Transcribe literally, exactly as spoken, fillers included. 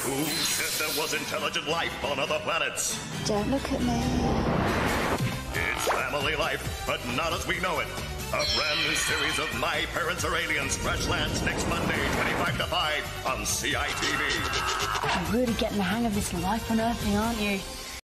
Who said there was intelligent life on other planets? Don't look at me. It's family life, but not as we know it. A brand new series of My Parents Are Aliens crash lands next Monday, twenty-five to five on C I T V. You're really getting the hang of this life unearthing, aren't you?